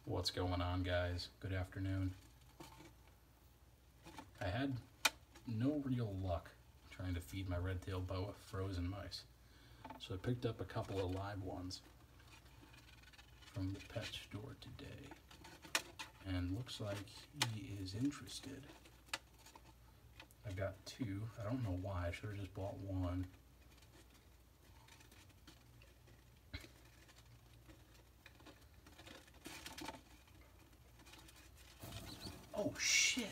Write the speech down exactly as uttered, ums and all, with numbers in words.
What's going on, guys? Good afternoon. I had no real luck trying to feed my red-tailed boa frozen mice, so I picked up a couple of live ones from the pet store today, and looks like he is interested. I got two. I don't know why. I should have just bought one. Oh shit!